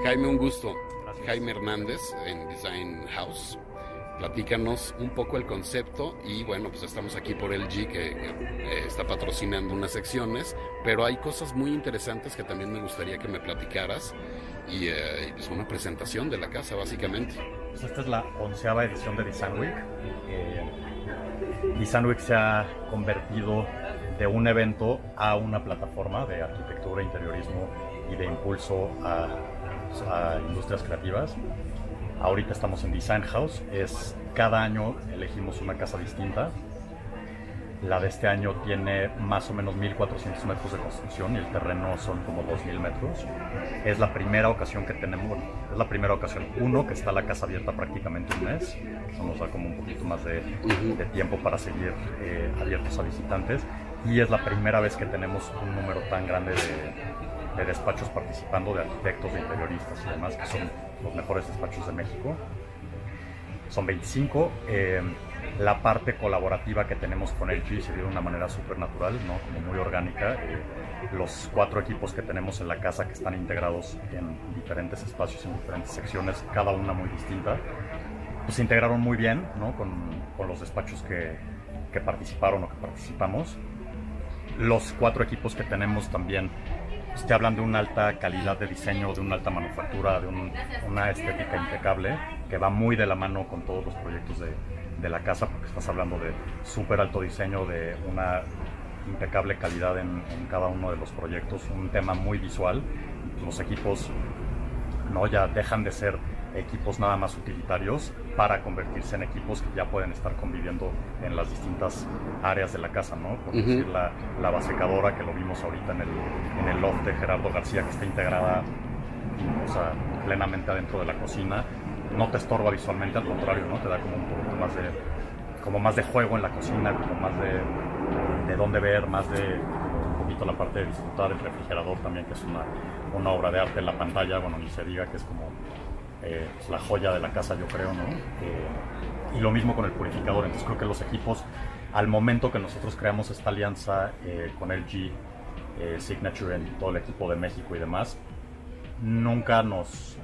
Jaime, un gusto. Gracias. Jaime Hernández en Design House. Platícanos un poco el concepto y bueno, pues estamos aquí por LG que está patrocinando unas secciones, pero hay cosas muy interesantes que también me gustaría que me platicaras y pues una presentación de la casa básicamente. Pues esta es la 11ª edición de Design Week. Design Week se ha convertido de un evento a una plataforma de arquitectura, interiorismo y de impulso a industrias creativas. Ahorita estamos en Design House. Cada año elegimos una casa distinta. La de este año tiene más o menos 1.400 metros de construcción y el terreno son como 2.000 metros. Es la primera ocasión que tenemos, que está la casa abierta prácticamente un mes. Eso nos da como un poquito más de tiempo para seguir abiertos a visitantes. Y es la primera vez que tenemos un número tan grande de despachos participando, de arquitectos, de interioristas y demás, que son los mejores despachos de México. Son 25. La parte colaborativa que tenemos con LG se dio de una manera súper natural, ¿no? Como muy orgánica. Los 4 equipos que tenemos en la casa, que están integrados en diferentes espacios, en diferentes secciones, cada una muy distinta, pues se integraron muy bien, ¿no? con los despachos que participaron o que participamos. Los 4 equipos que tenemos también te hablan de una alta calidad de diseño, de una alta manufactura, de una estética impecable, que va muy de la mano con todos los proyectos de la casa, porque estás hablando de súper alto diseño, de una impecable calidad en cada uno de los proyectos, un tema muy visual. Los equipos no ya dejan de ser equipos nada más utilitarios para convertirse en equipos que ya pueden estar conviviendo en las distintas áreas de la casa, ¿no? Por decir, la basecadora, que lo vimos ahorita en el loft de Gerardo García, que está integrada, o sea, plenamente adentro de la cocina, no te estorba visualmente, al contrario, ¿no? Te da como un poquito más de juego en la cocina, como más de dónde ver, más de un poquito la parte de disfrutar. El refrigerador también, que es una obra de arte en la pantalla, bueno, ni se diga, que es como la joya de la casa, yo creo, ¿no? Y lo mismo con el purificador. Entonces creo que los equipos, al momento que nosotros creamos esta alianza con LG Signature, en todo el equipo de México y demás, nunca nos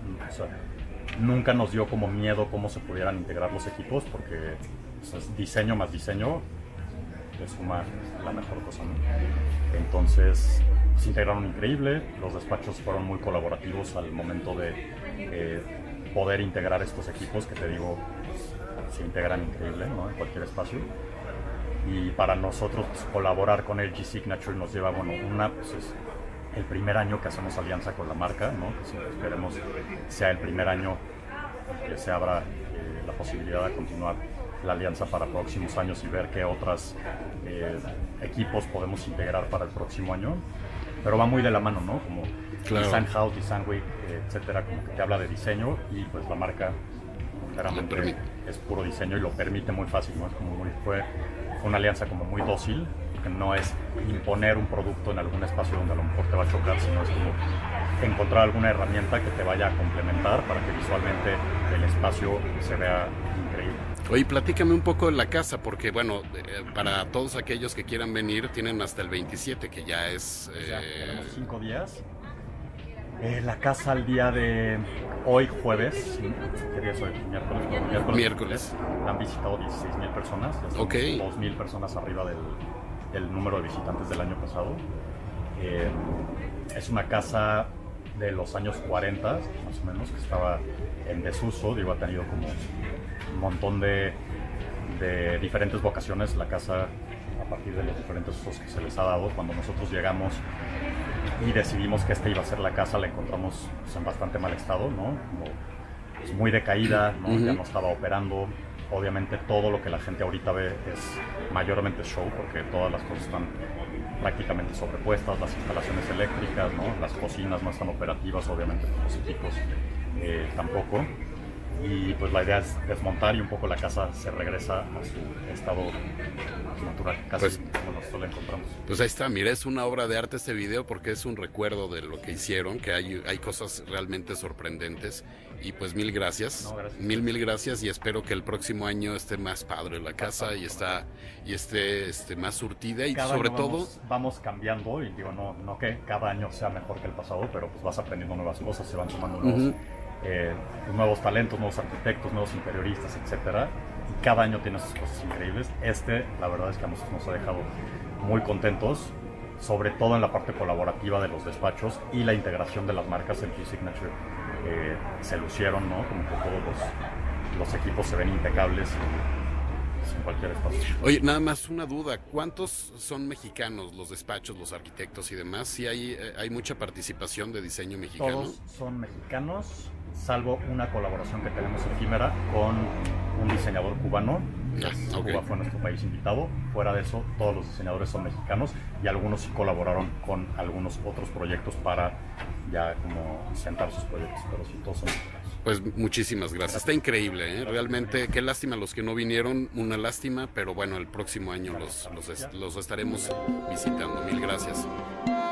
dio como miedo cómo se pudieran integrar los equipos, porque es diseño más diseño, le suma la mejor cosa, ¿no? Entonces se integraron increíble. Los despachos fueron muy colaborativos al momento de poder integrar estos equipos, que te digo, se integran increíble, ¿no? En cualquier espacio. Y para nosotros, pues, colaborar con LG Signature nos lleva, bueno, pues es el primer año que hacemos alianza con la marca, ¿no? Que siempre esperemos sea el primer año que se abra la posibilidad de continuar la alianza para próximos años y ver qué otros equipos podemos integrar para el próximo año. Pero va muy de la mano, ¿no? Como claro. Design House, Design Week, etcétera, como que te habla de diseño, y pues la marca claramente es puro diseño y lo permite muy fácil, ¿no? Es como fue una alianza como muy dócil, que no es imponer un producto en algún espacio donde a lo mejor te va a chocar, sino es como encontrar alguna herramienta que te vaya a complementar para que visualmente el espacio se vea increíble. Oye, platícame un poco de la casa, porque bueno, para todos aquellos que quieran venir, tienen hasta el 27, que ya es... tenemos 5 días. La casa al día de hoy, jueves, ¿qué día es hoy? Miércoles. La han visitado 16,000 personas, ya son 2,000 personas arriba del número de visitantes del año pasado. Es una casa de los años 40, más o menos, que estaba en desuso. Digo, ha tenido como un montón de diferentes vocaciones la casa a partir de los diferentes usos que se les ha dado. Cuando nosotros llegamos y decidimos que esta iba a ser la casa, la encontramos pues, en bastante mal estado, ¿no? Como, pues, muy decaída, ¿no? Ya no estaba operando. Obviamente todo lo que la gente ahorita ve es mayormente show, porque todas las cosas están prácticamente sobrepuestas, las instalaciones eléctricas, ¿no? Las cocinas no están operativas, obviamente los equipos tampoco. Y pues la idea es desmontar, y un poco la casa se regresa a su estado natural, casi como nosotros la encontramos. Pues ahí está, mira, es una obra de arte este video porque es un recuerdo de lo que hicieron, que hay cosas realmente sorprendentes. Y pues mil gracias, No, gracias. mil gracias, y espero que el próximo año esté más padre la casa y esté más surtida, y Cada sobre año todo vamos cambiando, y digo, no que cada año sea mejor que el pasado, pero pues vas aprendiendo nuevas cosas, se van sumando nuevos talentos, nuevos arquitectos, nuevos interioristas, etcétera, y cada año tiene sus cosas increíbles. La verdad es que a nosotros nos ha dejado muy contentos, sobre todo en la parte colaborativa de los despachos y la integración de las marcas en Key Signature. Se lucieron, ¿no? Como que todos los equipos se ven impecables en cualquier espacio. Oye, nada más una duda, ¿cuántos son mexicanos los despachos, los arquitectos y demás? ¿Sí hay mucha participación de diseño mexicano? Todos son mexicanos, salvo una colaboración que tenemos efímera con un diseñador cubano. Okay. Cuba fue nuestro país invitado. Fuera de eso, todos los diseñadores son mexicanos, y algunos sí colaboraron con algunos otros proyectos para ya como sentar sus proyectos, pero sí, todos son mexicanos. Pues muchísimas gracias, está increíble, ¿eh? Realmente qué lástima los que no vinieron, una lástima, pero bueno, el próximo año los estaremos visitando. Mil gracias.